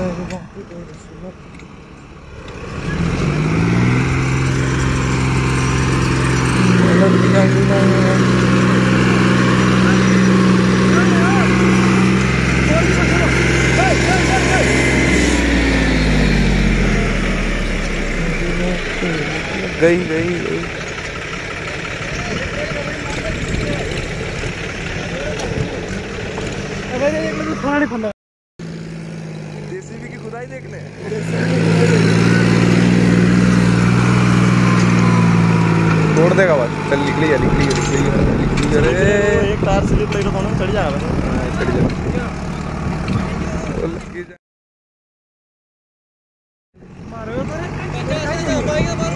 गई गई गई। जेसीबी की खुदाई देखने तोड़ देगा बस। चल निकली है निकली है निकली है निकली। अरे एक तार स्लिप लगी तो चढ़ जाएगा। चढ़ जा मारो